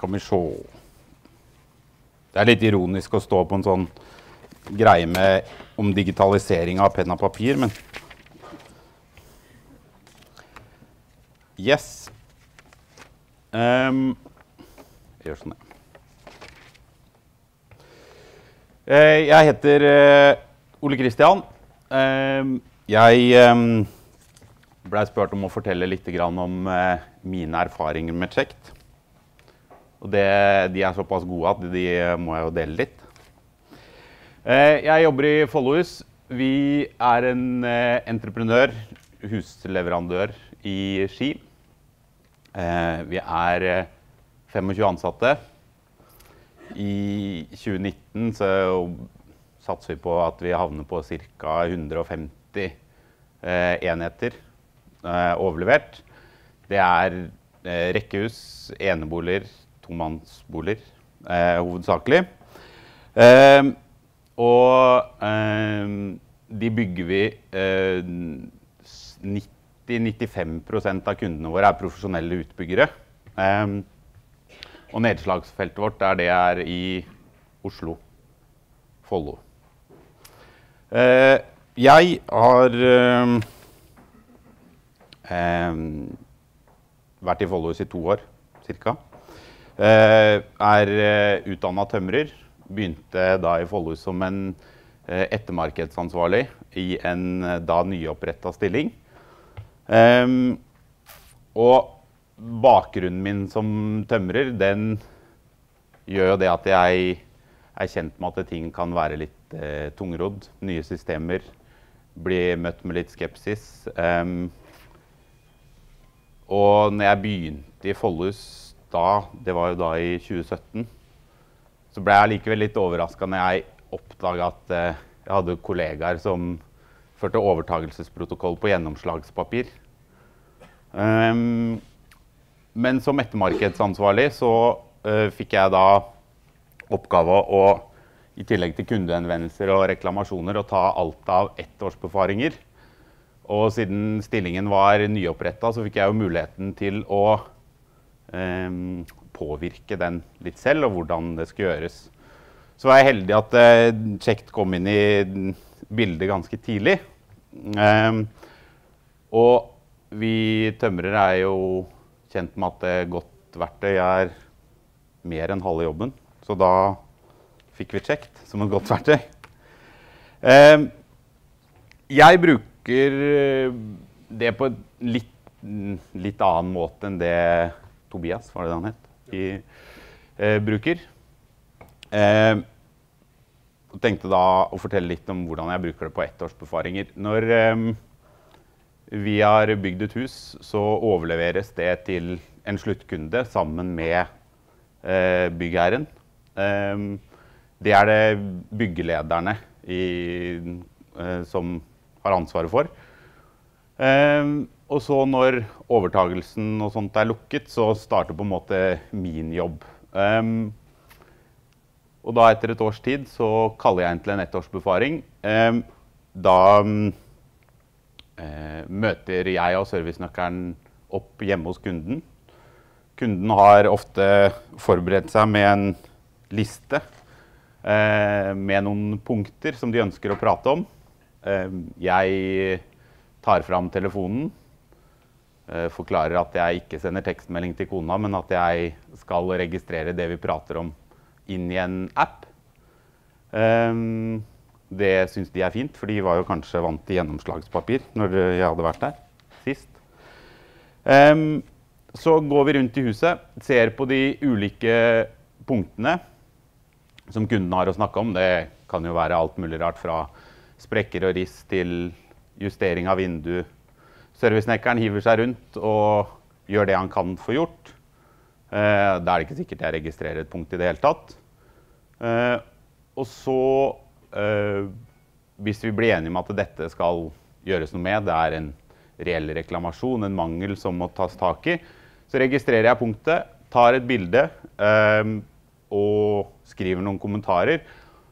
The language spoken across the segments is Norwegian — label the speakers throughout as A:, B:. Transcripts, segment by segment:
A: Skal vi se. Det litt ironisk å stå på en sånn greie om digitalisering av penn og papir, men yes. Jeg gjør sånn. Jeg heter Ole Kristian. Jeg ble spurt om å fortelle litt om mine erfaringer med Kjekt. Og de såpass gode at de må jeg jo dele litt. Jeg jobber i Followhus. Vi en entreprenør, husleverandør i Ski. Vi 25 ansatte. I 2019 så satser vi på at vi havner på ca. 150 enheter overlevert. Det rekkehus, eneboliger, tomannsboliger hovedsakelig. Og de bygger vi 90-95% av kundene våre profesjonelle utbyggere. Og nedslagsfeltet vårt det i Oslo, Follo. Jeg har vært i Followhus i 2 år, cirka. Utdannet tømrer, begynte da i Followhus som en ettermarkedsansvarlig i en da nyopprettet stilling. Og bakgrunnen min som tømrer, den gjør jo det at jeg kjent med at ting kan være litt tungrodd, nye systemer, bli møtt med litt skepsis. Og når jeg begynte i Followhus det var jo da i 2017, så ble jeg likevel litt overrasket når jeg oppdaget at jeg hadde kollegaer som førte overtagelsesprotokoll på gjennomslagspapir. Men som ettermarkedsansvarlig så fikk jeg da oppgave å, i tillegg til kundehenvendelser og reklamasjoner, å ta alt av ettårsbefaringer. Og siden stillingen var nyopprettet, så fikk jeg jo muligheten til å påvirke den litt selv, og hvordan det skulle gjøres. Så var jeg heldig at Kjekt kom inn i bildet ganske tidlig. Og vi tømrere jo kjent med at godt verktøy mer enn halve jobben. Så da fikk vi Kjekt som et godt verktøy. Jeg bruker det på en litt annen måte enn det Tobias, var det han het, bruker. Og tenkte da å fortelle litt om hvordan jeg bruker det på ettårsbefaringer. Når vi har bygd et hus, så overleveres det til en sluttkunde sammen med byggherren. Det det byggelederne som har ansvaret for. Og så når overtagelsen og sånt lukket, så starter på en måte min jobb. Og da etter et års tid så kaller jeg inn til en ettårsbefaring. Da møter jeg og servicenøkkelen opp hjemme hos kunden. Kunden har ofte forberedt seg med en liste med noen punkter som de ønsker å prate om. Jeg tar fram telefonen, forklarer at jeg ikke sender tekstmelding til kona, men at jeg skal registrere det vi prater om inn i en app. Det synes de fint, for de var jo kanskje vant til gjennomslagspapir når jeg hadde vært der sist. Så går vi rundt i huset, ser på de ulike punktene som kunden har å snakke om. Det kan jo være alt mulig rart fra sprekker og riss til justering av vindu. Servicenøkkelen hiver seg rundt og gjør det han kan få gjort. Da det ikke sikkert jeg registrerer et punkt i det hele tatt. Og så, hvis vi blir enige om at dette skal gjøres noe med, det en reell reklamasjon, en mangel som må tas tak i, så registrerer jeg punktet, tar et bilde og skriver noen kommentarer.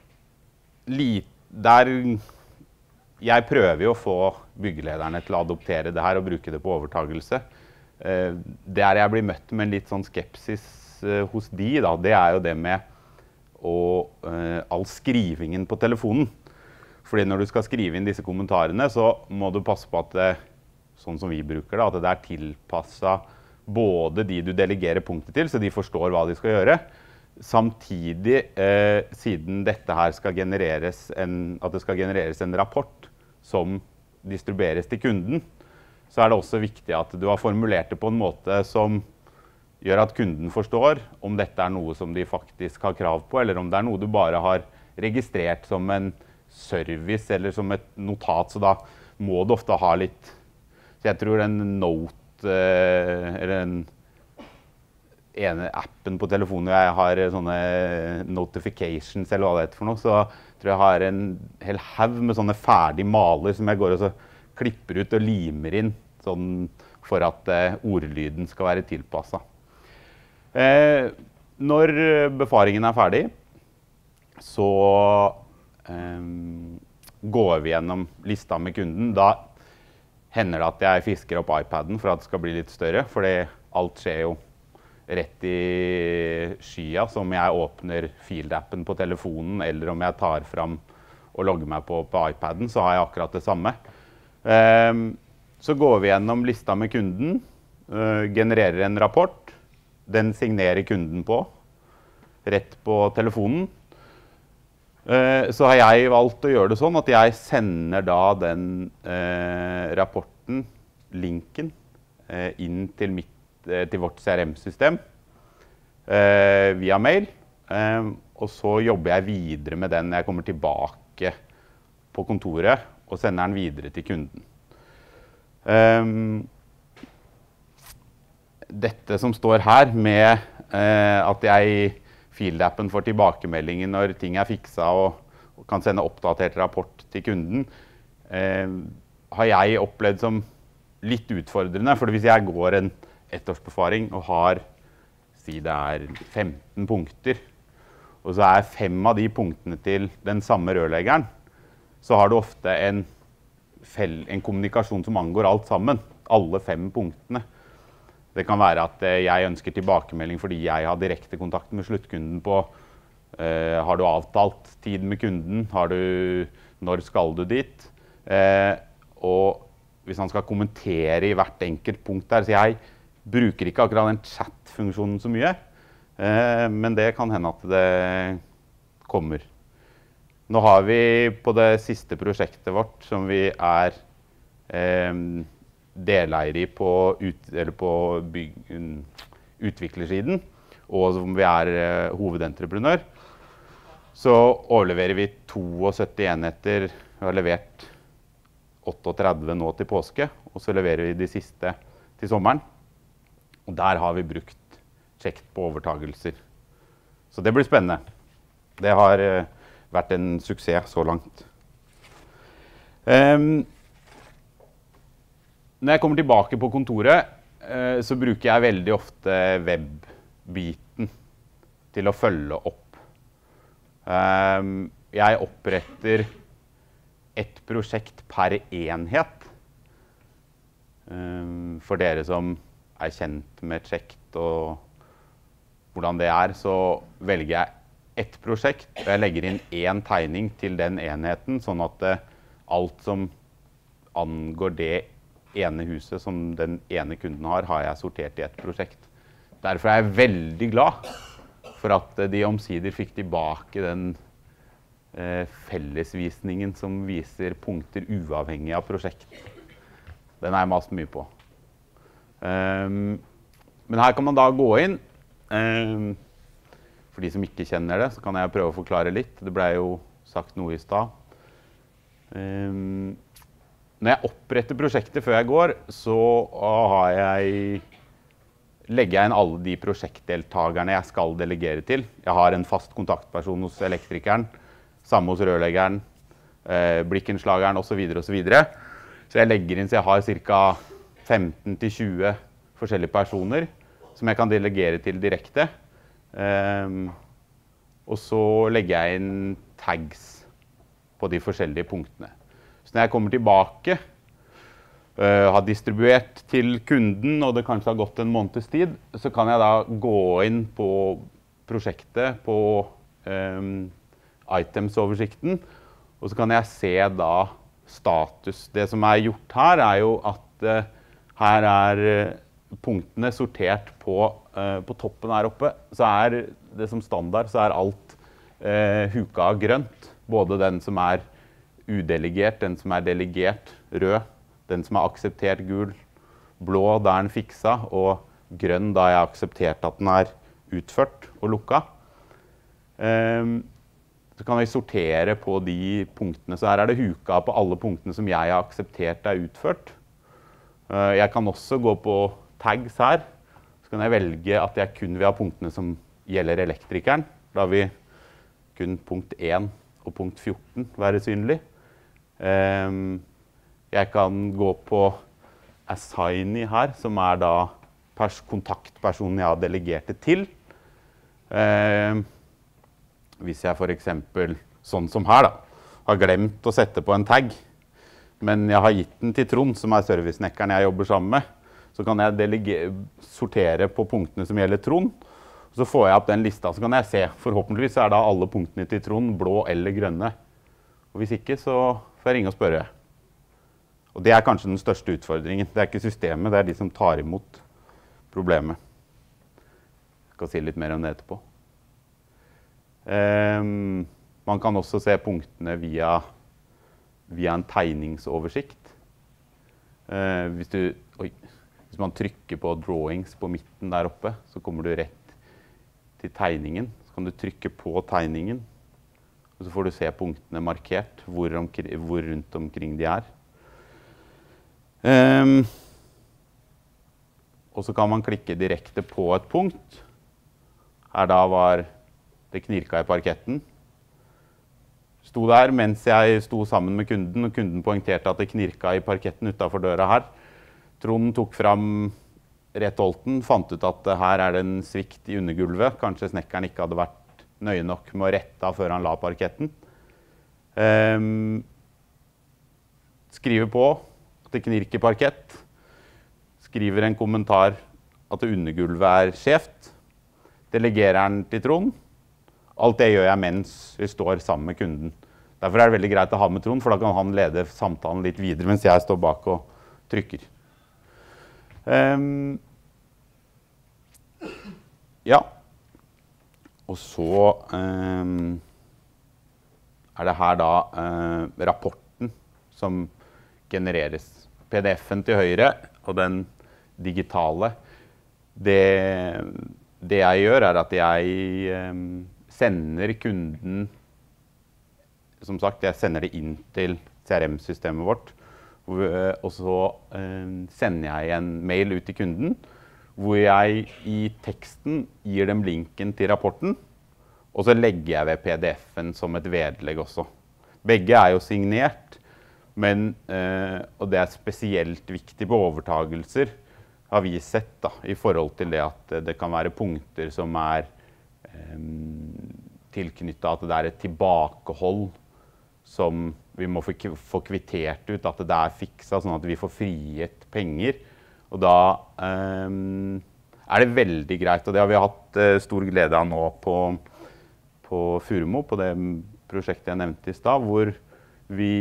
A: Jeg prøver jo å få byggelederne til å adoptere det her og bruke det på overtagelse. Der jeg blir møtt med en litt sånn skepsis hos de da, det jo det med all skrivingen på telefonen. Fordi når du skal skrive inn disse kommentarene, så må du passe på at det, sånn som vi bruker det, at det tilpasset både de du delegerer punktet til, så de forstår hva de skal gjøre. Samtidig, siden dette her skal genereres at det skal genereres en rapport som distribueres til kunden, så det også viktig at du har formulert det på en måte som gjør at kunden forstår om dette noe som de faktisk har krav på, eller om det noe du bare har registrert som en service eller som et notat, så da må du ofte ha litt. Så jeg tror den Note, eller den ene appen på telefonen, jeg har sånne notifications eller hva det heter for noe, så tror jeg har en hel haug med sånne ferdig maler som jeg går og så klipper ut og limer inn, sånn for at ordlyden skal være tilpasset. Når befaringen ferdig, så går vi gjennom lista med kunden. Da hender det at jeg fisker opp iPaden for at det skal bli litt større, fordi alt skjer jo rett i skya, som jeg åpner Field-appen på telefonen, eller om jeg tar fram og logger meg på iPaden, så har jeg akkurat det samme. Så går vi gjennom lista med kunden, genererer en rapport, den signerer kunden på, rett på telefonen. Så har jeg valgt å gjøre det sånn at jeg sender da den rapporten, linken, inn til vårt CRM-system via mail, og så jobber jeg videre med den. Jeg kommer tilbake på kontoret og sender den videre til kunden. Dette som står her med at jeg Field-appen får tilbakemeldingen når ting fikset og kan sende oppdatert rapport til kunden, har jeg opplevd som litt utfordrende. For hvis jeg går en ettårsbefaring og har, si det 15 punkter, og så 5 av de punktene til den samme rørleggeren, så har du ofte en kommunikasjon som angår alt sammen, alle 5 punktene. Det kan være at jeg ønsker tilbakemelding fordi jeg har direkte kontakt med sluttkunden på har du avtalt tid med kunden, når skal du dit? Og hvis han skal kommentere i hvert enkelt punkt der, så jeg bruker ikke akkurat den chat-funksjonen så mye, men det kan hende at det kommer. Nå har vi på det siste prosjektet vårt, som vi deleier i på utviklersiden, og som vi hovedentreprenør, så overleverer vi 72 enheter. Vi har levert 38 nå til påske, og så leverer vi de siste til sommeren. Og der har vi brukt kjekt på overtagelser. Så det blir spennende. Det har vært en suksess så langt. Når jeg kommer tilbake på kontoret, så bruker jeg veldig ofte web-biten til å følge opp. Jeg oppretter et prosjekt per enhet. For dere som kjent med Chekt og hvordan det så velger jeg et prosjekt, og jeg legger inn en tegning til den enheten, sånn at alt som angår det ene huset som den ene kunden har jeg sortert i et prosjekt. Derfor jeg veldig glad for at de omsider fikk tilbake den fellesvisningen som viser punkter uavhengig av prosjekt. Den jeg mast mye på. Men her kan man da gå inn. For de som ikke kjenner det, så kan jeg prøve å forklare litt. Det ble jo sagt noe i sted. Når jeg oppretter prosjektet før jeg går, så legger jeg inn alle de prosjektdeltagerne jeg skal delegere til. Jeg har en fast kontaktperson hos elektrikeren, samme hos rørleggeren, blikkenslageren og så videre og så videre. Så jeg legger inn, så jeg har cirka 15-20 forskjellige personer som jeg kan delegere til direkte. Og så legger jeg inn tags på de forskjellige punktene. Så når jeg kommer tilbake, har distribuert til kunden, og det kanskje har gått en måneds tid, så kan jeg da gå inn på prosjektet, på items-oversikten, og så kan jeg se da status. Det som er gjort her er jo at her er punktene sortert på toppen her oppe. Så er det som standard, så er alt huka grønt. Både den som er udelegert, den som er delegert rød, den som er akseptert gul, blå da er den fiksa, og grønn da jeg har akseptert at den er utført og lukka. Så kan vi sortere på de punktene. Så her er det huka på alle punktene som jeg har akseptert er utført. Jeg kan også gå på tags her. Så kan jeg velge at jeg kun vil ha punktene som gjelder elektrikeren. Da vil kun punkt 1 og punkt 14 være synlig. Jeg kan gå på assignee her, som er da kontaktpersonen jeg har delegert det til. Hvis jeg for eksempel, sånn som her da, har glemt å sette på en tag, men jeg har gitt den til Trond, som er servicesnekkeren jeg jobber sammen med, så kan jeg sortere på punktene som gjelder Trond, og så får jeg opp den lista, så kan jeg se. Forhåpentligvis er da alle punktene til Trond blå eller grønne. Og hvis ikke, så får jeg ringe og spørre. Og det er kanskje den største utfordringen. Det er ikke systemet, det er de som tar imot problemet. Jeg skal si litt mer om det etterpå. Man kan også se punktene via en tegningsoversikt. Hvis man trykker på drawings på midten der oppe, så kommer du rett til tegningen. Så kan du trykke på tegningen, og så får du se punktene markert, hvor rundt omkring de er. Og så kan man klikke direkte på et punkt. Her da var det knirka i parketten. Sto der mens jeg sto sammen med kunden, og kunden poengterte at det knirka i parketten utenfor døra her. Trond tok fram rettholten, fant ut at her er det en svikt i undergulvet. Kanskje snekkeren ikke hadde vært nøye nok med å rette av før han la parketten. Skriver på at det knirker parkett. Skriver en kommentar at undergulvet er skjevt. Delegerer den til Trond. Alt det gjør jeg mens vi står sammen med kunden. Derfor er det veldig greit å ha med Trond, for da kan han lede samtalen litt videre mens jeg står bak og trykker. Ja. Og så er det her da rapporten som genereres. PDF-en til høyre og den digitale. Det jeg gjør er at jeg sender kunden, som sagt, jeg sender det inn til CRM-systemet vårt, og så sender jeg en mail ut til kunden, hvor jeg i teksten gir dem linken til rapporten, og så legger jeg ved PDF-en som et vedlegg også. Begge er jo signert, og det er spesielt viktig på overtagelser, har vi sett da, i forhold til det at det kan være punkter som er tilknyttet at det er et tilbakehold som vi må få kvittert ut, at det er fiksa sånn at vi får frigitt penger. Og da er det veldig greit, og det har vi hatt stor glede av nå på Furumo, på det prosjektet jeg nevnte i sted, hvor vi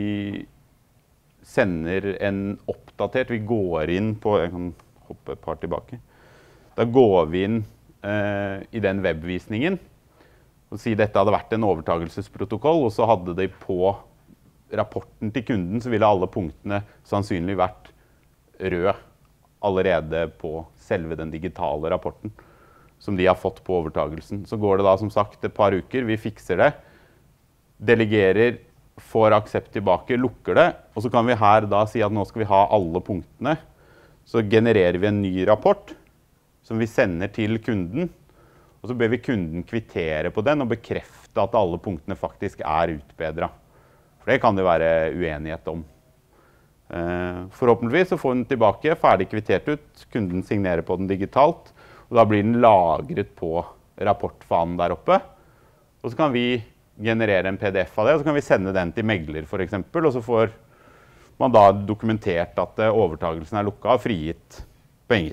A: sender en oppdatert, vi går inn på, jeg kan hoppe et par tilbake, da går vi inn i den webvisningen, og si dette hadde vært en overtagelsesprotokoll, og så hadde de på rapporten til kunden, så ville alle punktene sannsynlig vært rød allerede på selve den digitale rapporten som de har fått på overtagelsen. Så går det da som sagt et par uker, vi fikser det, delegerer, får aksept tilbake, lukker det, og så kan vi her da si at nå skal vi ha alle punktene. Så genererer vi en ny rapport som vi sender til kunden, og så ber vi kunden kvittere på den og bekrefte at alle punktene faktisk er utbedret. For det kan det være uenighet om. Forhåpentligvis så får den tilbake, ferdig kvittert ut, kunden signerer på den digitalt, og da blir den lagret på rapportfanen der oppe. Og så kan vi generere en PDF av det, og så kan vi sende den til megler for eksempel, og så får man da har dokumentert at overtagelsen lukket og frigitt penger.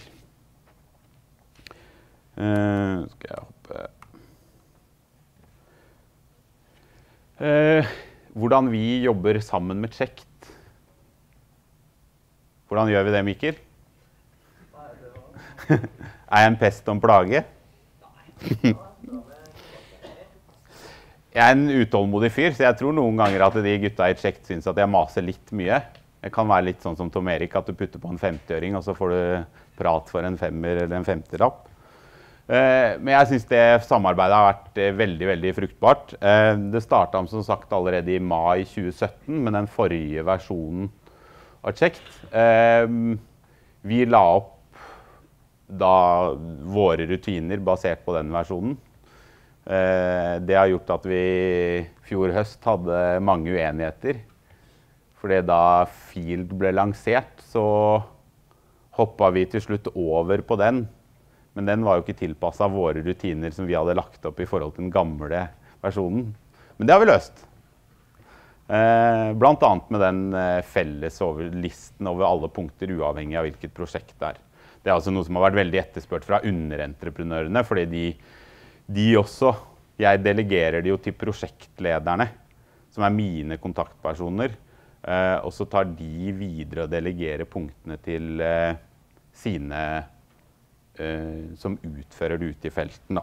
A: Skal jeg hoppe... hvordan vi jobber sammen med Checkt. Hvordan gjør vi det, Mikkel? Jeg en pest og en plage? Jeg en utålmodig fyr, så jeg tror noen ganger at de gutta i Checkt synes at jeg maser litt mye. Det kan være litt sånn som Tom Erik, at du putter på en 50-øring, og så får du prat for en 5-er eller en 50-lapp. Men jeg synes det samarbeidet har vært veldig, veldig fruktbart. Det startet som sagt allerede i mai 2017, med den forrige versjonen av Checkt. Vi la opp da våre rutiner basert på den versjonen. Det har gjort at vi fjor høst hadde mange uenigheter. Fordi da Field ble lansert, så hoppet vi til slutt over på den. Men den var jo ikke tilpasset våre rutiner som vi hadde lagt opp i forhold til den gamle versjonen. Men det har vi løst. Blant annet med den felles listen over alle punkter uavhengig av hvilket prosjekt det er. Det er altså noe som har vært veldig etterspurt fra underentreprenørene, fordi de også, jeg delegerer det jo til prosjektlederne, som mine kontaktpersoner, og så tar de videre og delegerer punktene til sine som utfører det ute i felten.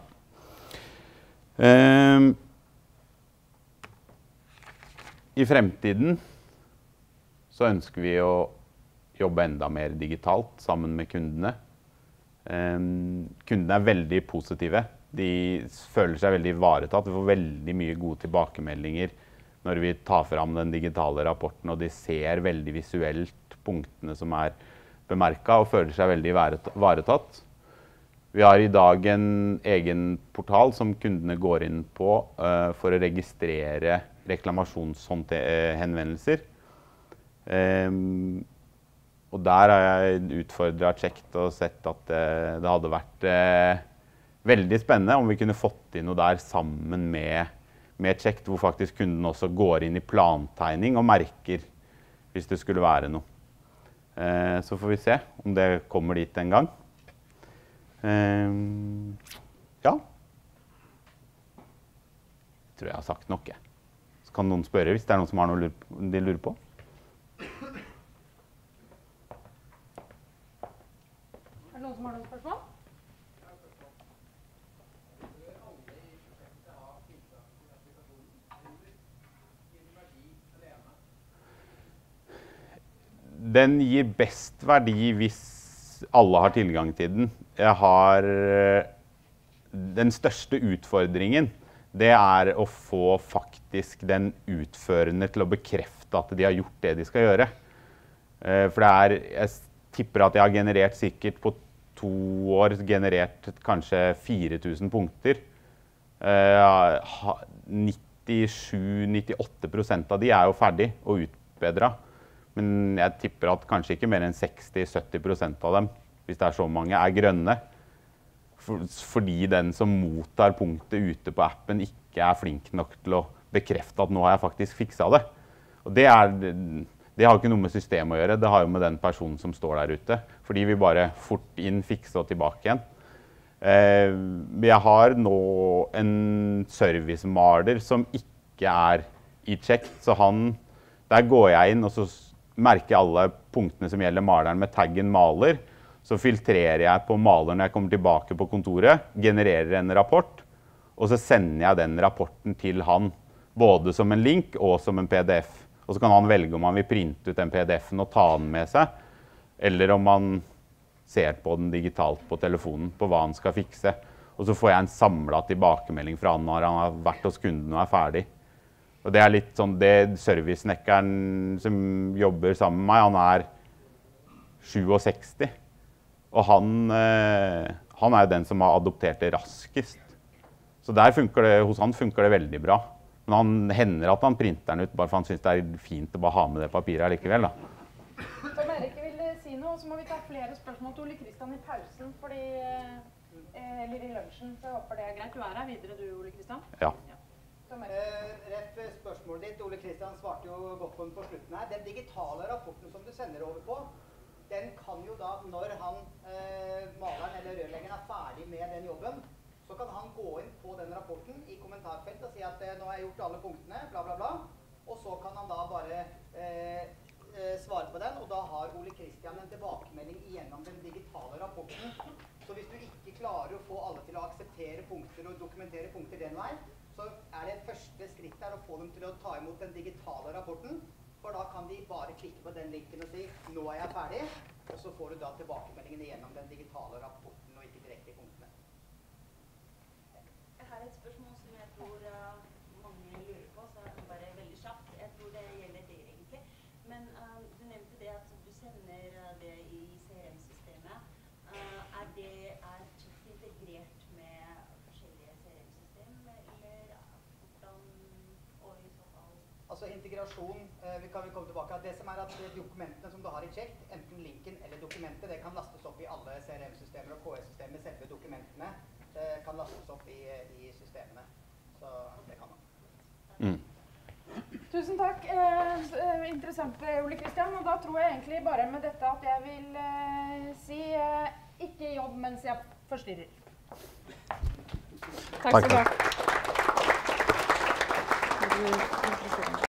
A: I fremtiden så ønsker vi å jobbe enda mer digitalt sammen med kundene. Kundene veldig positive. De føler seg veldig ivaretatt. Vi får veldig mye gode tilbakemeldinger når vi tar fram den digitale rapporten, og de ser veldig visuelt punktene som bemerket, og føler seg veldig ivaretatt. Vi har i dag en egen portal som kundene går inn på for å registrere reklamasjonshenvendelser. Og der har jeg utfordret Checkt og sett at det hadde vært veldig spennende om vi kunne fått inn noe der sammen med Checkt, hvor faktisk kunden også går inn i plantegning og merker hvis det skulle være noe. Så får vi se om det kommer dit en gang. Ja. Jeg tror jeg har sagt noe. Så kan noen spørre hvis det noen som har noe de lurer på.
B: Noen som har noen spørsmål?
A: Den gir best verdi hvis alle har tilgang til den. Den største utfordringen, det å få faktisk den utførende til å bekrefte at de har gjort det de skal gjøre. For jeg tipper at jeg har generert sikkert på 2 år, generert kanskje 4000 punkter. 97-98% av de jo ferdig og utbedret. Men jeg tipper at kanskje ikke mer enn 60-70% av dem, hvis det så mange, grønne. Fordi den som mottar punktet ute på appen ikke flink nok til å bekrefte at nå har jeg faktisk fikset det. Og det har ikke noe med systemet å gjøre, det har jo med den personen som står der ute. Fordi vi bare fort inn, fikse og tilbake igjen. Jeg har nå en servicemaler som ikke i Checkt, så der går jeg inn og så merker alle punktene som gjelder maleren med taggen maler, så filtrerer jeg på maleren når jeg kommer tilbake på kontoret, genererer en rapport, og så sender jeg den rapporten til han, både som en link og som en PDF. Og så kan han velge om han vil printe ut den PDF-en og ta den med seg, eller om han ser på den digitalt på telefonen, på hva han skal fikse. Og så får jeg en samlet tilbakemelding fra han når han har vært hos kunden og ferdig. Og det litt sånn, det servicesnekkeren som jobber sammen med meg, han 67. Og han jo den som har adoptert det raskest. Så hos han funker det veldig bra. Men han hender at han printer den ut, bare for han synes det fint å bare ha med det papiret likevel.
B: Tom Erik vil si noe, så må vi ta flere spørsmål til Ole Kristian i pausen, eller i lunsjen, så jeg håper det greit. Du her videre, du, Ole Kristian?
A: Ja.
B: Viktor Merke.
C: Rett spørsmålet ditt, Ole Kristian svarte jo godt på den på slutten her. Den digitale rapporten som du sender over på, den kan jo da, når han, maleren eller rørleggeren er ferdig med den jobben, så kan han gå inn på den rapporten i kommentarfeltet og si at nå har jeg gjort alle punktene, bla bla bla, og så kan han da bare svare på den, og da har Ole Kristian en tilbakemelding igjennom den digitale rapporten. Så hvis du ikke klarer å få alle til å akseptere punkter og dokumentere punkter den vei, så er det første skritt der å få dem til å ta imot den digitale rapporten, for da kan de bare klikke på den linken og si «Nå er jeg ferdig», og så får du da tilbakemeldingen igjennom den digitale rapporten og ikke direkte i punktene.
D: Jeg har et spørsmål som jeg tror mange lurer på, så er det bare veldig kjapt. Jeg tror det gjelder det egentlig. Men du nevnte det at du sender det i CRM-systemet. Er chat integrert med forskjellige CRM-system, eller hvordan, og i så fall?
C: Altså integrasjon, vi kan komme tilbake til det som at dokumentene som du har i chat, enten linken eller dokumentet, det kan lastes opp i alle CRM-systemer og KS-systemer, selve dokumentene kan lastes opp i systemene. Så det kan man.
B: Tusen takk. Interessant, Ole Kristian. Og da tror jeg egentlig bare med dette at jeg vil si ikke jobb mens jeg forstyrrer. Takk skal du ha.